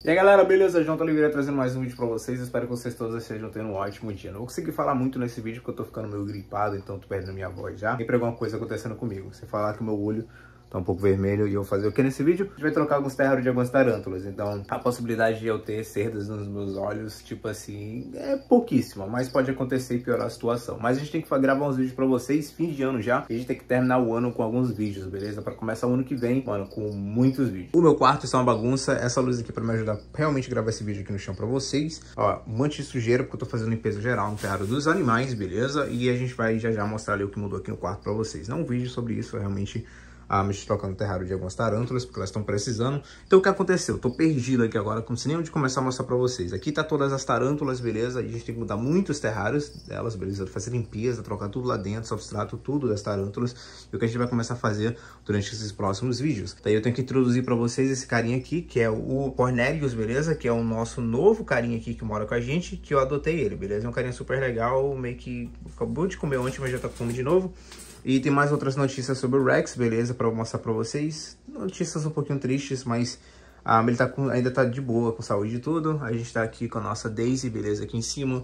E aí galera, beleza? João Oliveira trazendo mais um vídeo pra vocês. Espero que vocês todos estejam tendo um ótimo dia. Não vou conseguir falar muito nesse vídeo porque eu tô ficando meio gripado, então tô perdendo minha voz já. Sempre alguma coisa acontecendo comigo. Você falar que o meu olho tá um pouco vermelho e eu vou fazer o que nesse vídeo? A gente vai trocar alguns terrários de algumas tarântulas. Então a possibilidade de eu ter cerdas nos meus olhos, tipo assim, é pouquíssima, mas pode acontecer e piorar a situação. Mas a gente tem que gravar uns vídeos pra vocês, fim de ano já. E a gente tem que terminar o ano com alguns vídeos, beleza? Pra começar o ano que vem, mano, com muitos vídeos. O meu quarto está uma bagunça. Essa luz aqui pra me ajudar realmente a gravar esse vídeo aqui no chão pra vocês. Ó, um monte de sujeira porque eu tô fazendo limpeza geral no terrário dos animais, beleza? E a gente vai já mostrar ali o que mudou aqui no quarto pra vocês. Não um vídeo sobre isso, é realmente me trocando o terrário de algumas tarântulas, porque elas estão precisando. Então o que aconteceu? Eu tô perdido aqui agora, não sei nem onde começar a mostrar pra vocês. Aqui tá todas as tarântulas, beleza? E a gente tem que mudar muitos terrários delas, beleza? Fazer limpeza, trocar tudo lá dentro, substrato, tudo das tarântulas. E o que a gente vai começar a fazer durante esses próximos vídeos. Daí eu tenho que introduzir pra vocês esse carinha aqui, que é o Cornelius, beleza? Que é o nosso novo carinha aqui que mora com a gente, que eu adotei ele, beleza? É um carinha super legal, meio que acabou de comer ontem, mas já tá com fome de novo. E tem mais outras notícias sobre o Rex, beleza? Pra eu mostrar pra vocês. Notícias um pouquinho tristes, mas ele tá ainda tá de boa, com saúde e tudo. A gente tá aqui com a nossa Daisy, beleza? Aqui em cima.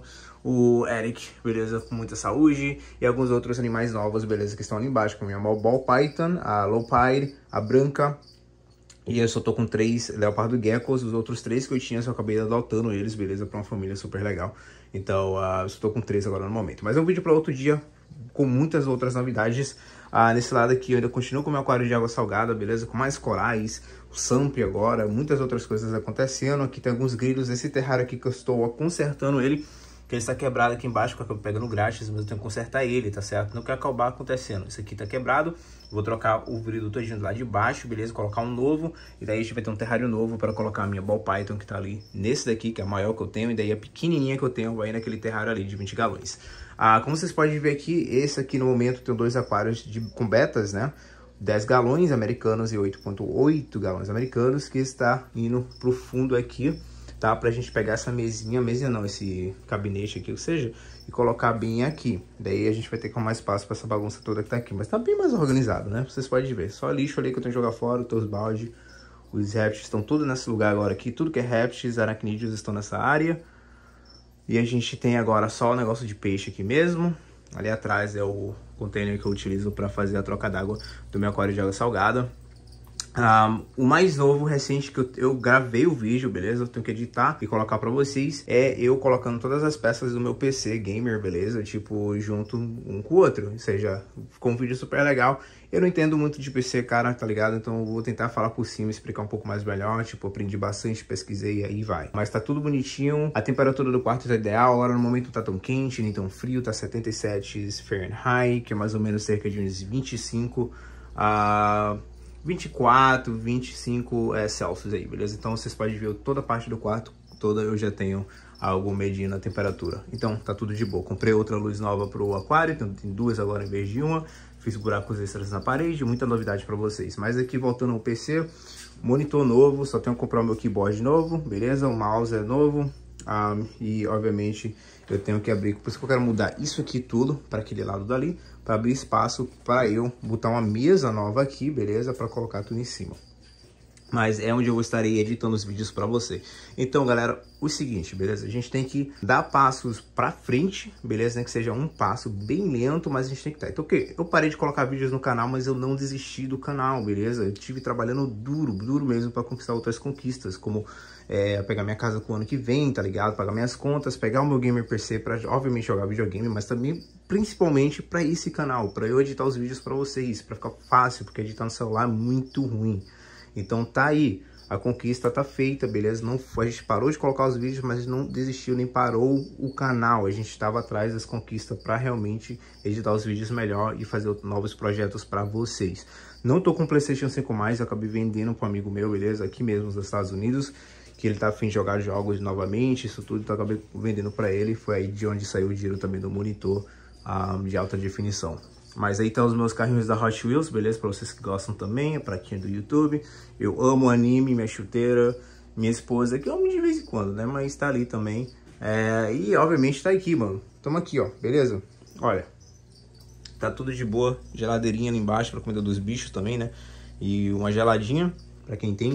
O Eric, beleza? Com muita saúde. E alguns outros animais novos, beleza? Que estão ali embaixo, como a Ball Python, a Lopide, a Branca. E eu só tô com 3 Leopardo Geckos. Os outros 3 que eu tinha, eu acabei adotando eles, beleza? Pra uma família super legal. Então, eu só tô com 3 agora no momento. Mas é um vídeo pra outro dia, com muitas outras novidades. Nesse lado aqui eu ainda continuo com o meu aquário de água salgada, beleza? Com mais corais, o Samp agora, muitas outras coisas acontecendo. Aqui tem alguns grilos, esse terrário aqui que eu estou consertando ele, que ele está quebrado aqui embaixo, que eu acabo pegando grátis, mas eu tenho que consertar ele, tá certo? Não quer acabar acontecendo. Esse aqui tá quebrado, vou trocar o vidro todinho lá de baixo, beleza? Colocar um novo, e daí a gente vai ter um terrário novo para colocar a minha Ball Python, que tá ali nesse daqui, que é a maior que eu tenho, e daí a pequenininha que eu tenho vai naquele terrário ali de 20 galões. Como vocês podem ver aqui, esse aqui no momento tem 2 aquários com betas, né? 10 galões americanos e 8,8 galões americanos, que está indo pro fundo aqui, tá? Pra gente pegar essa mesinha não, esse gabinete aqui, ou seja, e colocar bem aqui. Daí a gente vai ter que mais espaço pra essa bagunça toda que tá aqui, mas tá bem mais organizado, né? Vocês podem ver, só lixo ali que eu tenho que jogar fora, os baldes, os répteis estão tudo nesse lugar agora aqui, tudo que é répteis, aracnídeos estão nessa área. E a gente tem agora só o negócio de peixe aqui mesmo. Ali atrás é o container que eu utilizo para fazer a troca d'água do meu aquário de água salgada. O mais novo, recente, que eu gravei o vídeo, beleza? Eu tenho que editar e colocar pra vocês. É eu colocando todas as peças do meu PC gamer, beleza? Tipo, junto um com o outro. Ou seja, ficou um vídeo super legal. Eu não entendo muito de PC, cara, tá ligado? Então eu vou tentar falar por cima, explicar um pouco mais melhor. Tipo, aprendi bastante, pesquisei e aí vai. Mas tá tudo bonitinho. A temperatura do quarto tá ideal. Agora no momento não tá tão quente, nem tão frio. Tá 77 Fahrenheit, que é mais ou menos cerca de uns 25 24, 25 Celsius aí, beleza? Então vocês podem ver toda a parte do quarto, toda eu já tenho algo medindo a temperatura. Então tá tudo de boa. Comprei outra luz nova pro aquário, então tem 2 agora em vez de uma. Fiz buracos extras na parede, muita novidade pra vocês. Mas aqui voltando ao PC, monitor novo, só tenho que comprar o meu keyboard novo, beleza? O mouse é novo. E obviamente eu tenho que abrir, por isso que eu quero mudar isso aqui tudo para aquele lado dali, para abrir espaço para eu botar uma mesa nova aqui, beleza? Para colocar tudo em cima. Mas é onde eu estarei editando os vídeos para você. Então, galera, o seguinte, beleza? A gente tem que dar passos para frente, beleza? Nem que seja um passo bem lento, mas a gente tem que estar. Então, o quê? Eu parei de colocar vídeos no canal, mas eu não desisti do canal, beleza? Eu tive trabalhando duro mesmo para conquistar outras conquistas, como pegar minha casa pro ano que vem, tá ligado? Pagar minhas contas, pegar o meu gamer PC para, obviamente, jogar videogame, mas também, principalmente, para esse canal, para eu editar os vídeos para vocês, para ficar fácil, porque editar no celular é muito ruim. Então tá aí, a conquista tá feita, beleza? Não foi, a gente parou de colocar os vídeos, mas não desistiu nem parou o canal. A gente estava atrás das conquistas para realmente editar os vídeos melhor e fazer novos projetos para vocês. Não tô com o PlayStation 5 mais, eu acabei vendendo para um amigo meu, beleza? Aqui mesmo nos Estados Unidos, que ele tá a fim de jogar jogos novamente, isso tudo, então eu acabei vendendo para ele. Foi aí de onde saiu o dinheiro também do monitor de alta definição. Mas aí tá os meus carrinhos da Hot Wheels, beleza? Pra vocês que gostam também, a pratinha do YouTube. Eu amo anime, minha chuteira, minha esposa, que eu amo de vez em quando, né? Mas tá ali também. E obviamente tá aqui, mano. Tamo aqui, ó, beleza? Olha, tá tudo de boa. Geladeirinha ali embaixo pra comida dos bichos também, né? E uma geladinha, pra quem entende.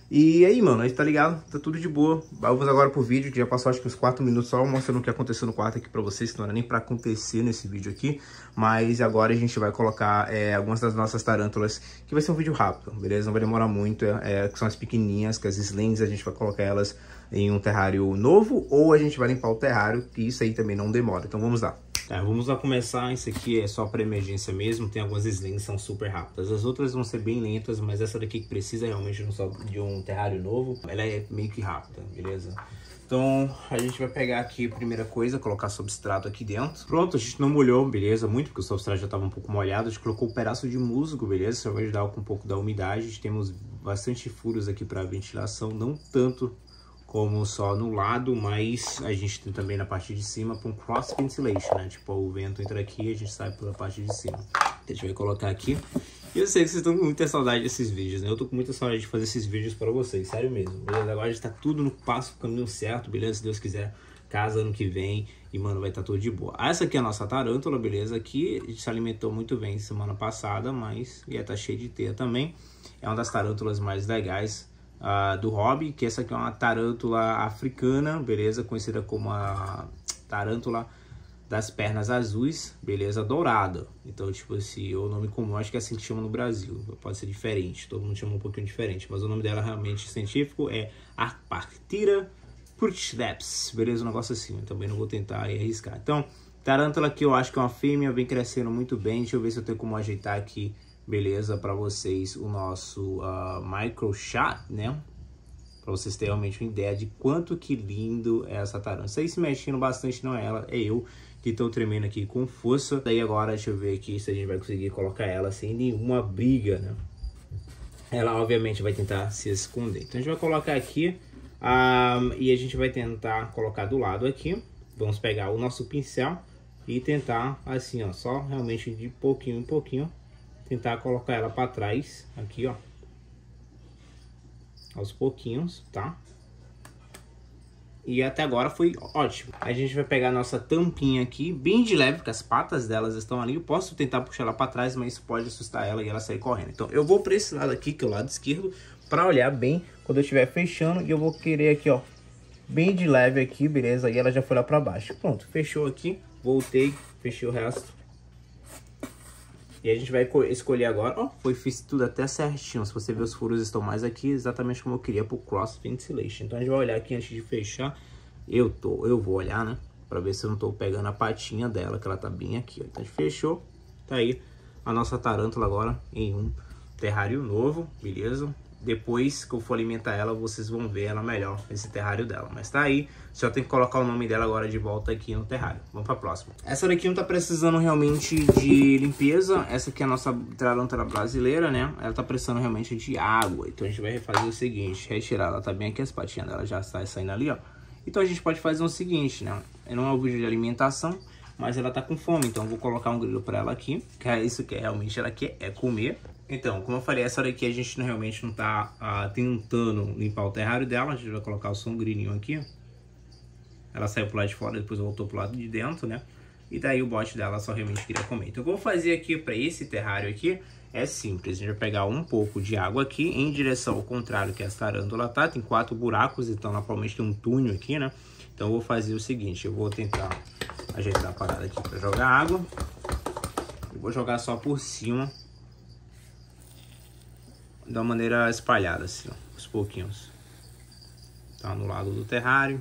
E aí, mano, aí tá ligado? Tá tudo de boa. Vamos agora pro vídeo, que já passou acho que uns 4 minutos só mostrando o que aconteceu no quarto aqui pra vocês, que não era nem pra acontecer nesse vídeo aqui. Mas agora a gente vai colocar algumas das nossas tarântulas, que vai ser um vídeo rápido, beleza? Não vai demorar muito, que são as pequenininhas, que as slings, a gente vai colocar elas em um terrário novo, ou a gente vai limpar o terrário, que isso aí também não demora. Então vamos lá. Tá, vamos lá começar. Isso aqui é só para emergência mesmo. Tem algumas slings que são super rápidas. As outras vão ser bem lentas, mas essa daqui que precisa realmente de um terrário novo, ela é meio que rápida, beleza? Então a gente vai pegar aqui a primeira coisa, colocar substrato aqui dentro. Pronto, a gente não molhou, beleza? Muito, porque o substrato já estava um pouco molhado. A gente colocou um pedaço de musgo, beleza? Isso vai ajudar com um pouco da umidade. Temos bastante furos aqui para ventilação, não tanto como só no lado, mas a gente tem também na parte de cima para um cross ventilation, né? Tipo, o vento entra aqui e a gente sai pela parte de cima. A gente vai colocar aqui. E eu sei que vocês estão com muita saudade desses vídeos, né? Eu tô com muita saudade de fazer esses vídeos para vocês, sério mesmo. Beleza? Agora a gente tá tudo no passo, caminho certo, beleza? Se Deus quiser, casa ano que vem e, mano, vai estar tudo de boa. Essa aqui é a nossa tarântula, beleza? Aqui a gente se alimentou muito bem semana passada, mas ia tá cheio de teia também. É uma das tarântulas mais legais do hobby, que essa aqui é uma tarântula africana, beleza? Conhecida como a tarântula das pernas azuis, beleza? Dourada. Então, tipo assim, o nome comum, acho que é assim que chama no Brasil. Pode ser diferente, todo mundo chama um pouquinho diferente, mas o nome dela realmente científico é Arctira purchleps, beleza? Um negócio assim, eu também não vou tentar arriscar. Então, tarântula aqui eu acho que é uma fêmea, vem crescendo muito bem. Deixa eu ver se eu tenho como ajeitar aqui, beleza, para vocês o nosso micro shot, né? Para vocês terem realmente uma ideia de quanto que lindo é essa tarântula. Vocês se mexendo bastante, não é ela, é eu que estou tremendo aqui com força. Daí agora deixa eu ver aqui se a gente vai conseguir colocar ela sem nenhuma briga, né? Ela obviamente vai tentar se esconder. Então a gente vai colocar aqui e a gente vai tentar colocar do lado aqui. Vamos pegar o nosso pincel e tentar assim, ó, só realmente de pouquinho em pouquinho tentar colocar ela para trás aqui, ó, aos pouquinhos, tá? E até agora foi ótimo. A gente vai pegar a nossa tampinha aqui, bem de leve, porque as patas delas estão ali. Eu posso tentar puxar ela para trás, mas isso pode assustar ela e ela sair correndo. Então eu vou para esse lado aqui, que é o lado esquerdo, para olhar bem quando eu estiver fechando. E eu vou querer aqui, ó, bem de leve aqui, beleza? E ela já foi lá para baixo. Pronto, fechou aqui. Voltei, fechei o resto. E a gente vai escolher agora, ó, fiz tudo até certinho. Se você ver, os furos estão mais aqui, exatamente como eu queria pro cross ventilation. Então a gente vai olhar aqui antes de fechar. Eu vou olhar, né, pra ver se eu não tô pegando a patinha dela, que ela tá bem aqui, ó. Então a gente fechou, tá aí a nossa tarântula agora em um terrário novo, beleza? Depois que eu for alimentar ela, vocês vão ver ela melhor, esse terrário dela. Mas tá aí, só tem que colocar o nome dela agora de volta aqui no terrário. Vamos pra próxima. Essa daqui não tá precisando realmente de limpeza. Essa aqui é a nossa tarântula brasileira, né? Ela tá precisando realmente de água. Então a gente vai fazer o seguinte, retirar. Ela tá bem aqui, as patinhas dela já está saindo ali, ó. Então a gente pode fazer o seguinte, né? Não é um vídeo de alimentação, mas ela tá com fome. Então eu vou colocar um grilo pra ela aqui, que é isso que realmente ela quer, é comer. Então, como eu falei, essa daqui a gente realmente não tá tentando limpar o terrário dela. A gente vai colocar só um grilinho aqui. Ela saiu pro lado de fora, depois voltou pro lado de dentro, né? E daí o bote dela só realmente queria comer. Então, o que eu vou fazer aqui para esse terrário aqui é simples. A gente vai pegar um pouco de água aqui em direção ao contrário que a tarântula tá. Tem 4 buracos, então ela provavelmente tem um túnel aqui, né? Então, eu vou fazer o seguinte. Eu vou tentar ajeitar a parada aqui para jogar água. Eu vou jogar só por cima, da maneira espalhada, assim, ó, aos pouquinhos. Tá no lado do terrário.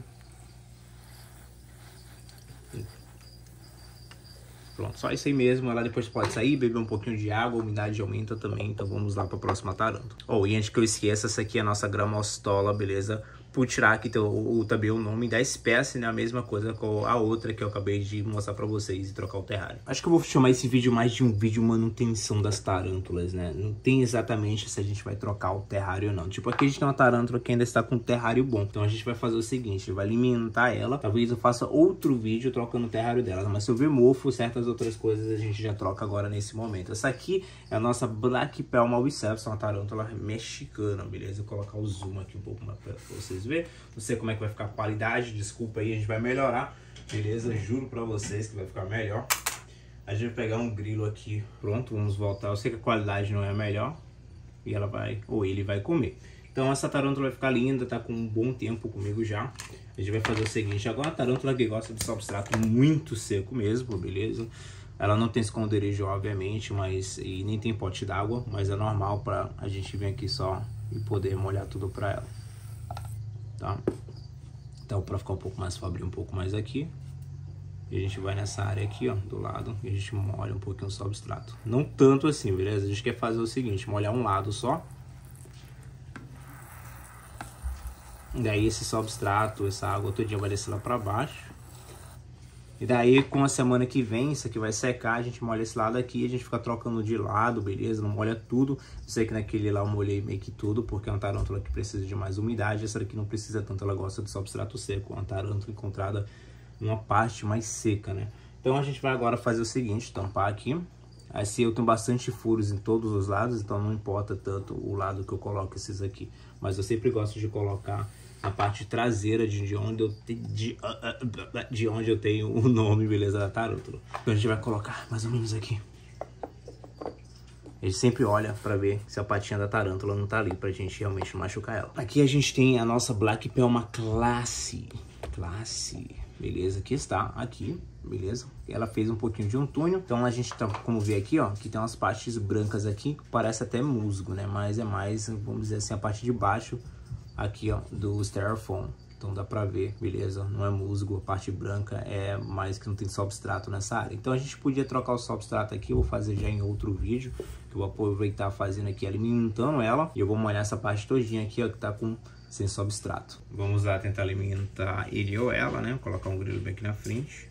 Pronto, só isso aí mesmo. Ela depois pode sair, beber um pouquinho de água, a umidade aumenta também. Então vamos lá para a próxima tarântula. E antes que eu esqueça, essa aqui é a nossa gramostola, beleza? Por tirar aqui também o nome da espécie, né? A mesma coisa com a outra que eu acabei de mostrar pra vocês e trocar o terrário. Acho que eu vou chamar esse vídeo mais de um vídeo manutenção das tarântulas, né? Não tem exatamente se a gente vai trocar o terrário ou não. Tipo, aqui a gente tem uma tarântula que ainda está com um terrário bom. Então a gente vai fazer o seguinte, vai alimentar ela. Talvez eu faça outro vídeo trocando o terrário dela. Mas se eu ver mofo, certas outras coisas a gente já troca agora nesse momento. Essa aqui é a nossa Black Pearl Malviceps, uma tarântula mexicana, beleza? Vou colocar o zoom aqui um pouco mais pra vocês ver. Não sei como é que vai ficar a qualidade, desculpa aí, a gente vai melhorar, beleza? Juro pra vocês que vai ficar melhor. A gente vai pegar um grilo aqui, pronto, vamos voltar. Eu sei que a qualidade não é a melhor e ela vai, ou ele vai comer. Então essa tarântula vai ficar linda, tá com um bom tempo comigo já. A gente vai fazer o seguinte, agora a tarântula que gosta de substrato muito seco mesmo, beleza? Ela não tem esconderijo, obviamente, mas e nem tem pote d'água, mas é normal pra a gente vir aqui só e poder molhar tudo pra ela, tá? Então pra ficar um pouco mais, vou abrir um pouco mais aqui. E a gente vai nessa área aqui, ó, do lado, e a gente molha um pouquinho o substrato. Não tanto assim, beleza? A gente quer fazer o seguinte, molhar um lado só. Daí esse substrato, essa água todinha vai descer lá pra baixo. E daí com a semana que vem, isso aqui vai secar, a gente molha esse lado aqui, a gente fica trocando de lado, beleza? Não molha tudo. Eu sei que naquele lá eu molhei meio que tudo, porque é uma tarântula que precisa de mais umidade. Essa daqui não precisa tanto, ela gosta de substrato seco. É uma tarântula encontrada numa parte mais seca, né? Então a gente vai agora fazer o seguinte, tampar aqui. Assim eu tenho bastante furos em todos os lados, então não importa tanto o lado que eu coloco esses aqui. Mas eu sempre gosto de colocar a parte traseira de onde eu tenho o nome, beleza, da tarântula. Então a gente vai colocar mais ou menos aqui. A gente sempre olha pra ver se a patinha da tarântula não tá ali, pra gente realmente machucar ela. Aqui a gente tem a nossa Black Pelma Classe, beleza, aqui está, aqui, beleza. Ela fez um pouquinho de um túnel, então a gente tá, como vê aqui, ó, que tem umas partes brancas aqui, que parece até musgo, né, mas é mais, vamos dizer assim, a parte de baixo aqui, ó, do Styrofoam. Então dá pra ver, beleza, não é musgo, a parte branca é mais que não tem substrato nessa área. Então a gente podia trocar o substrato aqui, eu vou fazer já em outro vídeo, que eu vou aproveitar fazendo aqui, alimentando ela, e eu vou molhar essa parte todinha aqui, ó, que tá com sem substrato. Vamos lá tentar alimentar ele ou ela, né? Vou colocar um grilo bem aqui na frente.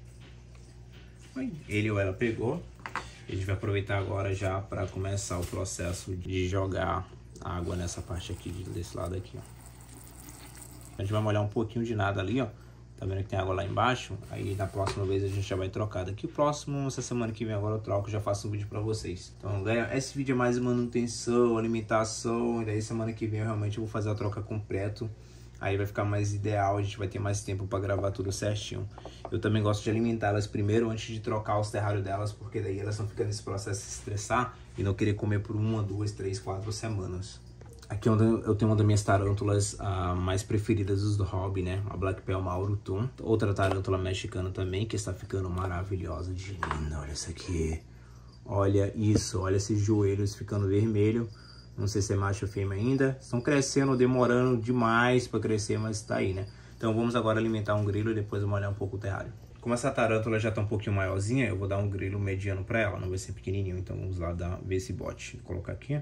Ele ou ela pegou. A gente vai aproveitar agora já para começar o processo de jogar água nessa parte aqui, desse lado aqui, ó. A gente vai molhar um pouquinho de nada ali, ó. Tá vendo que tem água lá embaixo? Aí na próxima vez a gente já vai trocar. Daqui o próximo, essa semana que vem agora eu troco, já faço um vídeo pra vocês. Então galera, esse vídeo é mais manutenção, alimentação. E daí semana que vem eu realmente vou fazer a troca completo. Aí vai ficar mais ideal, a gente vai ter mais tempo pra gravar tudo certinho. Eu também gosto de alimentá-las primeiro antes de trocar os terrários delas, porque daí elas não ficam nesse processo de se estressar e não querer comer por 1, 2, 3, 4 semanas. Aqui eu tenho uma das minhas tarântulas mais preferidas do hobby, né? A Black Pelma Urutum. Outra tarântula mexicana também, que está ficando maravilhosa de linda. Olha isso aqui. Olha isso, olha esses joelhos ficando vermelho. Não sei se é macho ou fêmea ainda. Estão crescendo, demorando demais para crescer, mas tá aí, né? Então vamos agora alimentar um grilo e depois molhar um pouco o terrário. Como essa tarântula já tá um pouquinho maiorzinha, eu vou dar um grilo mediano para ela. Não vai ser pequenininho, então vamos lá ver esse bote. Vou colocar aqui.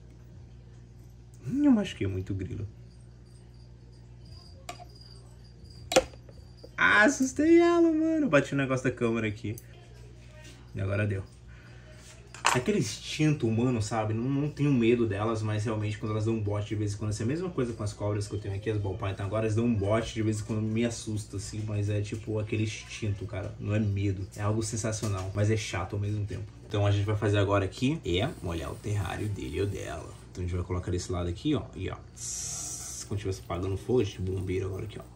Eu machuquei muito o grilo. Ah, assustei ela, mano. Bati o negócio da câmera aqui. E agora deu. Aquele instinto humano, sabe? Não tenho medo delas, mas realmente quando elas dão um bote de vez em quando, assim, é a mesma coisa com as cobras que eu tenho aqui, as ball python, agora elas dão um bote de vez em quando, me assusta, assim, mas é tipo aquele instinto, cara. Não é medo, é algo sensacional, mas é chato ao mesmo tempo. Então a gente vai fazer agora aqui é molhar o terrário dele ou dela. Então a gente vai colocar desse lado aqui, ó, e ó, quando estiver apagando fogo, de bombeiro agora aqui, ó.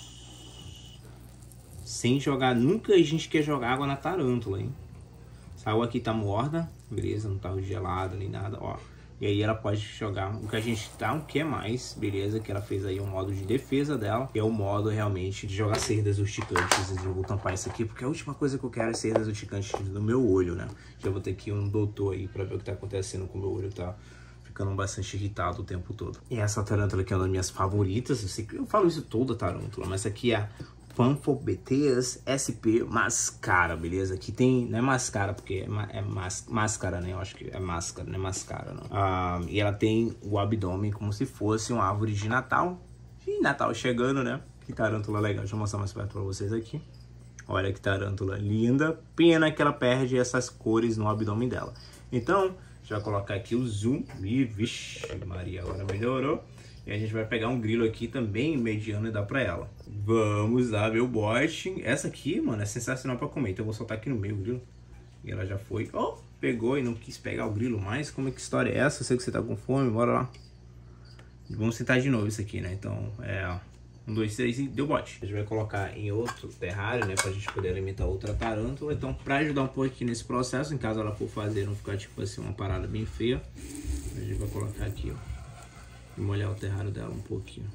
Sem jogar, nunca a gente quer jogar água na tarântula, hein? Essa água aqui tá morna, beleza, não tá gelada nem nada, ó. E aí ela pode jogar o que a gente não quer mais, beleza, que ela fez aí um modo de defesa dela, que é o modo realmente de jogar cerdas urticantes. Eu vou tampar isso aqui, porque a última coisa que eu quero é cerdas urticantes no meu olho, né? Já vou ter aqui um doutor aí pra ver o que tá acontecendo com o meu olho, tá ficando bastante irritado o tempo todo. E essa tarântula aqui é uma das minhas favoritas, eu sei que eu falo isso toda tarântula, mas essa aqui é a Pamphobeteus sp mascara, beleza? Aqui tem, não é mascara, porque é máscara, né? Eu acho que é máscara, não é mascara, não. E ela tem o abdômen como se fosse uma árvore de Natal. E Natal chegando, né? Que tarântula legal. Deixa eu mostrar mais perto pra vocês aqui. Olha que tarântula linda. Pena que ela perde essas cores no abdômen dela. Então, a gente vai colocar aqui o zoom. E, vixe, Maria, agora melhorou. E a gente vai pegar um grilo aqui também mediano e dar pra ela. Vamos lá ver o bote. Essa aqui, mano, é sensacional pra comer. Então eu vou soltar aqui no meio o grilo. E ela já foi. Oh, pegou e não quis pegar o grilo mais. Como é que história é essa? Eu sei que você tá com fome, bora lá. Vamos tentar de novo isso aqui, né? Então, 1, 2, 3 e deu bote. A gente vai colocar em outro terrário, né? Pra gente poder alimentar outra tarântula. Então, pra ajudar um pouco aqui nesse processo, em caso ela for fazer, não ficar tipo assim, uma parada bem feia, a gente vai colocar aqui, ó. Vou molhar o terrário dela um pouquinho.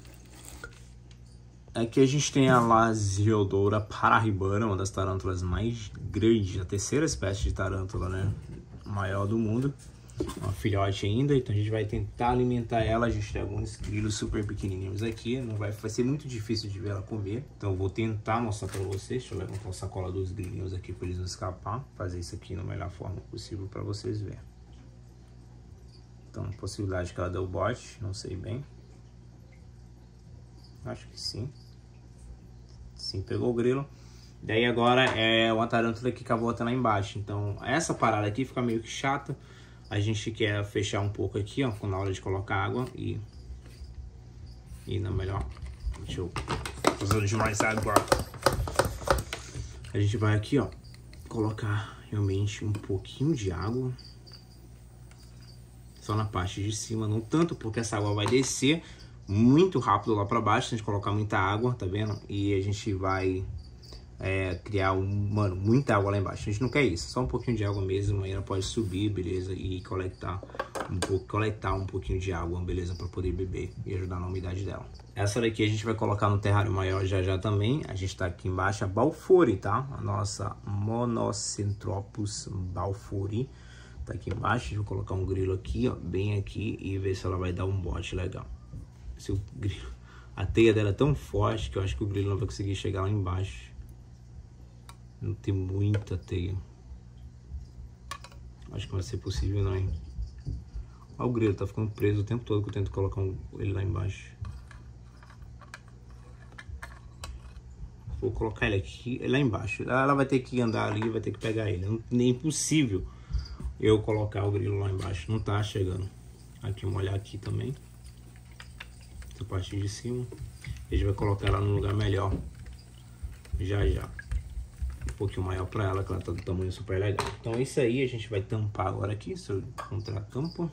Aqui a gente tem a Lasiodora paraibana, uma das tarântulas mais grandes, a terceira espécie de tarântula, né? Maior do mundo. Uma filhote ainda, então a gente vai tentar alimentar ela. A gente tem alguns grilos super pequenininhos aqui, não vai ser muito difícil de ver ela comer. Então eu vou tentar mostrar pra vocês. Deixa eu levantar a sacola dos grilinhos aqui pra eles não escapar. Fazer isso aqui da melhor forma possível pra vocês verem. Então, possibilidade que ela deu bote, não sei bem. Acho que sim. Sim, pegou o grilo. Daí agora é uma tarântula que cavou até lá embaixo. Então essa parada aqui fica meio que chata. A gente quer fechar um pouco aqui, ó, na hora de colocar água e na melhor. Deixa eu usando demais água. A gente vai aqui, ó, colocar realmente um pouquinho de água. Só na parte de cima, não tanto porque essa água vai descer muito rápido lá pra baixo, se a gente colocar muita água, tá vendo? E a gente vai criar muita água lá embaixo. A gente não quer isso, só um pouquinho de água mesmo, aí ela pode subir, beleza? E coletar um pouquinho de água, beleza? Pra poder beber e ajudar na umidade dela. Essa daqui a gente vai colocar no terrário maior já também. A gente tá aqui embaixo, a Balfouri, tá? A nossa Monocentropus Balfouri tá aqui embaixo. Vou colocar um grilo aqui, ó, bem aqui, e ver se ela vai dar um bote legal. Se o grilo, a teia dela é tão forte que eu acho que o grilo não vai conseguir chegar lá embaixo. Não tem muita teia. Acho que vai ser possível não, hein? Olha o grilo, tá ficando preso o tempo todo que eu tento colocar ele lá embaixo. Vou colocar ele aqui, lá embaixo. Ela vai ter que andar ali, vai ter que pegar ele. É impossível eu colocar o grilo lá embaixo. Não tá chegando. Aqui, molhar aqui também. Essa parte de cima. A gente vai colocar ela num lugar melhor. Já. Um pouquinho maior pra ela, que ela tá do tamanho super legal. Então é isso aí, a gente vai tampar agora aqui. Se eu encontrar a tampa.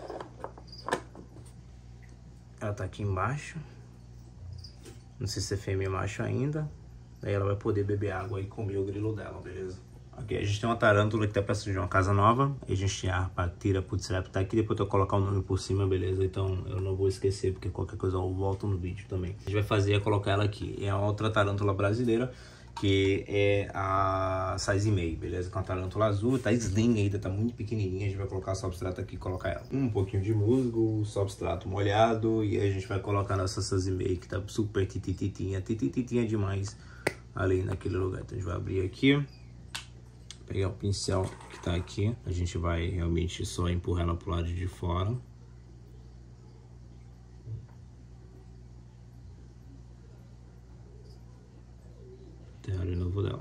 Ela tá aqui embaixo. Não sei se é fêmea ou macho ainda. Daí ela vai poder beber água e comer o grilo dela, beleza? Aqui a gente tem uma tarântula que tá precisando de uma casa nova. A gente tem a Arpactira putzerapta aqui. Depois eu vou colocar o nome por cima, beleza? Então eu não vou esquecer, porque qualquer coisa eu volto no vídeo também. A gente vai fazer é colocar ela aqui. É outra tarântula brasileira, que é a size meio, beleza? Com a tarântula azul, tá slim ainda, tá muito pequenininha. A gente vai colocar o substrato aqui e colocar ela. Um pouquinho de musgo, substrato molhado. E aí a gente vai colocar nossa size meio, que tá super titititinha demais ali naquele lugar. Então a gente vai abrir aqui. Pegar o pincel que tá aqui, a gente vai realmente só empurrar ela pro lado de fora. Terrário novo dela.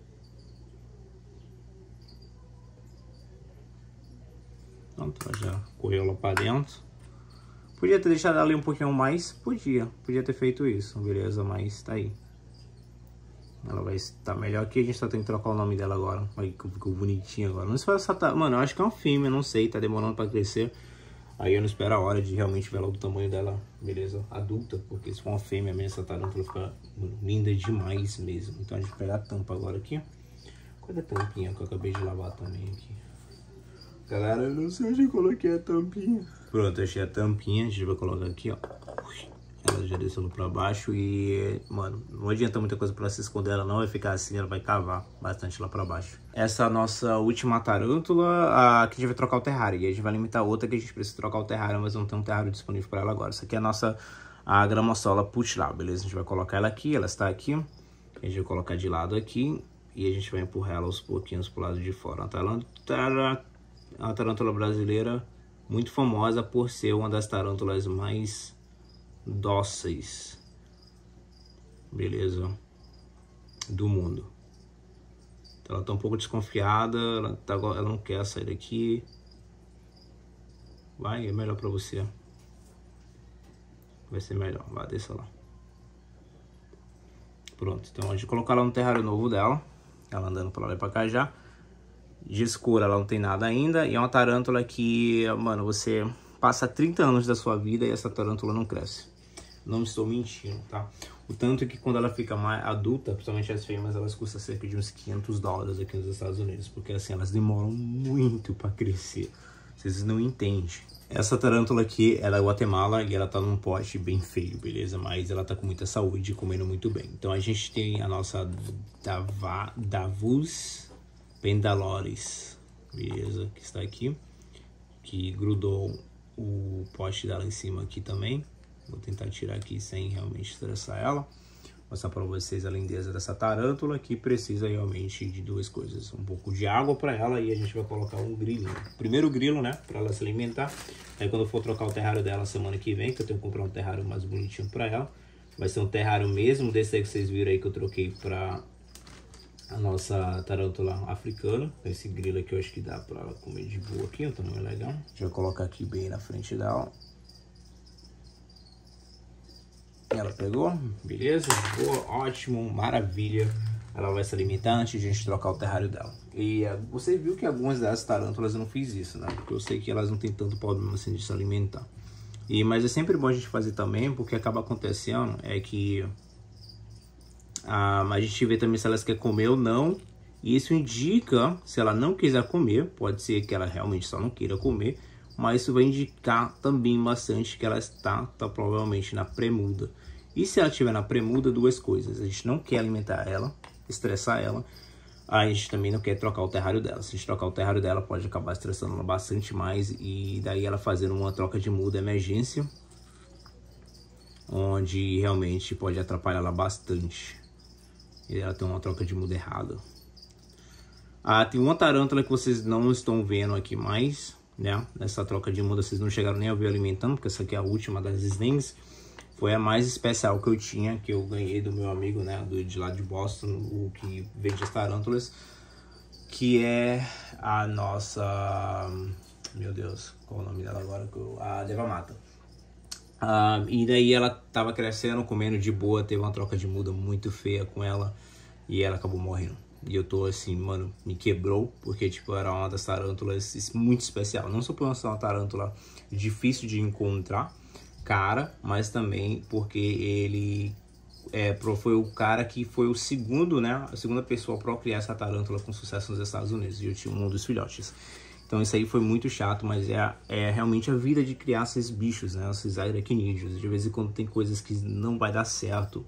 Pronto, ela já correu lá pra dentro. Podia ter deixado ela ali um pouquinho mais? Podia ter feito isso, beleza, mas tá aí. Ela vai estar melhor aqui, a gente só tem que trocar o nome dela agora. Olha que ficou bonitinho agora. Não sei se ela tá... Mano, eu acho que é uma fêmea, não sei, tá demorando pra crescer. Aí eu não espero a hora de realmente ver ela do tamanho dela, beleza? Adulta, porque se for uma fêmea mesmo, essa tarântula fica linda demais mesmo. Então a gente vai pegar a tampa agora aqui. Cadê a tampinha que eu acabei de lavar também aqui? Galera, eu não sei onde eu coloquei a tampinha. Pronto, achei a tampinha, a gente vai colocar aqui, ó. Ela já desceu pra baixo e, mano, não adianta muita coisa pra se esconder, ela não vai ficar assim, ela vai cavar bastante lá pra baixo. Essa nossa última tarântula, aqui a gente vai trocar o terrário, e a gente vai alimentar outra que a gente precisa trocar o terrário, mas não tem um terrário disponível pra ela agora. Essa aqui é a Gramossola Puchlau, beleza? A gente vai colocar ela aqui, ela está aqui, a gente vai colocar de lado aqui, e a gente vai empurrar ela aos pouquinhos pro lado de fora. Uma tarântula brasileira muito famosa por ser uma das tarântulas mais dóceis, beleza, do mundo. Então ela tá um pouco desconfiada, ela não quer sair daqui. Vai, é melhor pra você. Vai ser melhor, vai, desça lá. Pronto, então a gente colocar ela no terrário novo dela. Ela andando pra lá e pra cá já. De escura ela não tem nada ainda. E é uma tarântula que, mano, você passa 30 anos da sua vida e essa tarântula não cresce. Não estou mentindo, tá? O tanto que quando ela fica mais adulta, principalmente as fêmeas, elas custam cerca de uns $500 aqui nos Estados Unidos. Porque assim, elas demoram muito pra crescer. Vocês não entendem. Essa tarântula aqui, ela é Guatemala e ela tá num pote bem feio, beleza? Mas ela tá com muita saúde e comendo muito bem. Então a gente tem a nossa Davus pendaloris, beleza? Que está aqui, que grudou o pote dela em cima aqui também. Vou tentar tirar aqui sem realmente estressar ela. Mostrar para vocês a lindeza dessa tarântula, que precisa realmente de duas coisas. Um pouco de água para ela e a gente vai colocar um grilinho. Primeiro grilo, né, para ela se alimentar. Aí quando eu for trocar o terrário dela semana que vem, que eu tenho que comprar um terrário mais bonitinho para ela. Vai ser um terrário mesmo, desse aí que vocês viram aí que eu troquei para a nossa tarântula africana. Esse grilo aqui eu acho que dá para ela comer de boa aqui, um tamanho legal. Deixa eu colocar aqui bem na frente dela. Ela pegou, beleza, boa, ótimo, maravilha. Ela vai se alimentar antes de a gente trocar o terrário dela. E você viu que algumas dessas tarântulas eu não fiz isso, né? Porque eu sei que elas não tem tanto problema assim de se alimentar. Mas é sempre bom a gente fazer também, porque acaba acontecendo é que a gente vê também se elas querem comer ou não. E isso indica, se ela não quiser comer, pode ser que ela realmente só não queira comer. Mas isso vai indicar também bastante que ela está provavelmente na pré-muda. E se ela estiver na pré-muda, duas coisas. A gente não quer alimentar ela, estressar ela. A gente também não quer trocar o terrário dela. Se a gente trocar o terrário dela, pode acabar estressando ela bastante mais. E daí ela fazendo uma troca de muda emergência, onde realmente pode atrapalhar ela bastante. E ela tem uma troca de muda errada. Tem uma tarântula que vocês não estão vendo aqui mais, né? Nessa troca de muda vocês não chegaram nem a ver alimentando, porque essa aqui é a última das slings. Foi a mais especial que eu tinha, que eu ganhei do meu amigo, né, de lá de Boston, o que vende as tarântulas, que é a nossa, meu Deus, qual é o nome dela agora? A Devamata. E daí ela tava crescendo, comendo de boa, teve uma troca de muda muito feia com ela e ela acabou morrendo. E eu tô assim, mano, me quebrou, porque tipo, era uma das tarântulas muito especial. Não só por ser uma tarântula difícil de encontrar, cara, mas também porque ele foi o cara que foi o segundo, né, a segunda pessoa a procriar essa tarântula com sucesso nos Estados Unidos. E eu tinha um dos filhotes. Então isso aí foi muito chato, mas é realmente a vida de criar esses bichos, né, esses aracnídeos. De vez em quando tem coisas que não vai dar certo.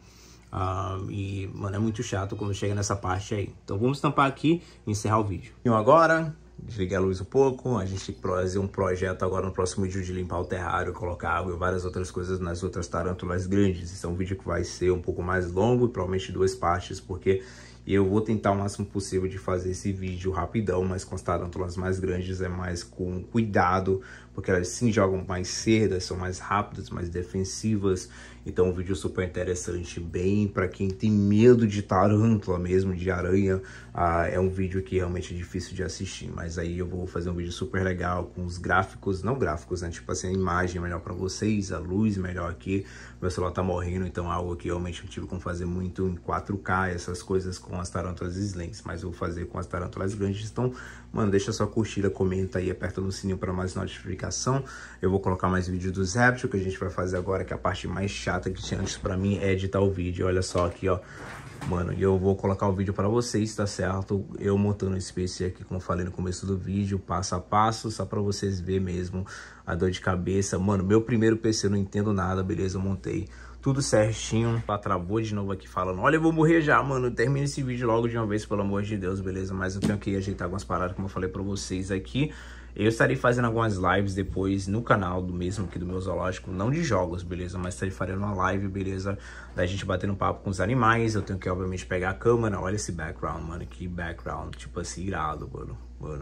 E, mano, é muito chato quando chega nessa parte aí. Então vamos tampar aqui e encerrar o vídeo. E agora, desliguei a luz um pouco. A gente tem que fazer um projeto agora no próximo vídeo de limpar o terrário, colocar água e várias outras coisas nas outras tarântulas grandes. Esse é um vídeo que vai ser um pouco mais longo e provavelmente duas partes, porque eu vou tentar o máximo possível de fazer esse vídeo rapidão, mas com as tarântulas mais grandes é mais com cuidado, porque elas sim jogam mais cedo, são mais rápidas, mais defensivas. Então um vídeo super interessante, bem para quem tem medo de tarântula mesmo, de aranha. É um vídeo que realmente é difícil de assistir, mas aí eu vou fazer um vídeo super legal com os gráficos, não gráficos, né, tipo assim, a imagem melhor para vocês, a luz melhor aqui. Meu celular tá morrendo, então é algo que realmente eu tive como fazer muito em 4K, essas coisas com as tarântulas slings, mas eu vou fazer com as tarântulas grandes. Então, mano, deixa sua curtida, comenta aí, aperta no sininho para mais notificação. Eu vou colocar mais vídeos dos répteis, que a gente vai fazer agora, que é a parte mais chata que tinha antes para mim é editar o vídeo. Olha só aqui, ó, mano, e eu vou colocar o vídeo para vocês, tá certo? Eu montando esse PC aqui, como eu falei no começo do vídeo, passo a passo, só para vocês verem mesmo a dor de cabeça. Mano, meu primeiro PC eu não entendo nada, beleza? Eu montei tudo certinho. Ela travou de novo aqui falando, olha, eu vou morrer já, mano. Termina esse vídeo logo de uma vez, pelo amor de Deus, beleza? Mas eu tenho que ajeitar algumas paradas, como eu falei pra vocês aqui. Eu estarei fazendo algumas lives depois no canal do mesmo aqui do meu zoológico, não de jogos, beleza? Mas estarei fazendo uma live, beleza? Da gente batendo papo com os animais. Eu tenho que, obviamente, pegar a câmera. Olha esse background, mano. Que background, tipo assim, irado, mano.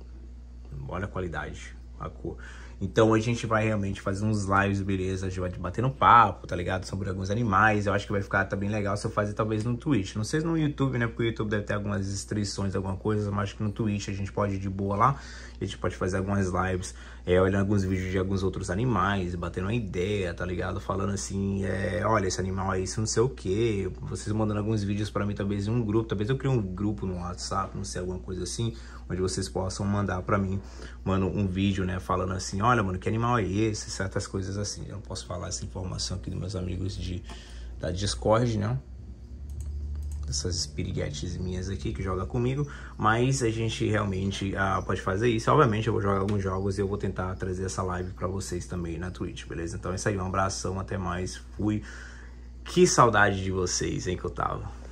Olha a qualidade, a cor. Então a gente vai realmente fazer uns lives, beleza? A gente vai bater no papo, tá ligado? Sobre alguns animais. Eu acho que vai ficar também legal se eu fazer talvez no Twitch. Não sei se no YouTube, né? Porque o YouTube deve ter algumas restrições, alguma coisa. Mas acho que no Twitch a gente pode ir de boa lá. A gente pode fazer algumas lives, olhando alguns vídeos de alguns outros animais, batendo uma ideia, tá ligado? Falando assim, olha, esse animal é isso, não sei o que. Vocês mandando alguns vídeos pra mim, talvez em um grupo. Talvez eu crie um grupo no WhatsApp, não sei, alguma coisa assim, onde vocês possam mandar pra mim, mano, um vídeo, né? Falando assim, olha, mano, que animal é esse? Certas coisas assim. Eu não posso falar essa informação aqui dos meus amigos da Discord, né? essas piriguetes minhas aqui que joga comigo, mas a gente realmente pode fazer isso. Obviamente eu vou jogar alguns jogos e eu vou tentar trazer essa live pra vocês também na Twitch, beleza? Então é isso aí, um abração, até mais, fui. Que saudade de vocês, hein, que eu tava.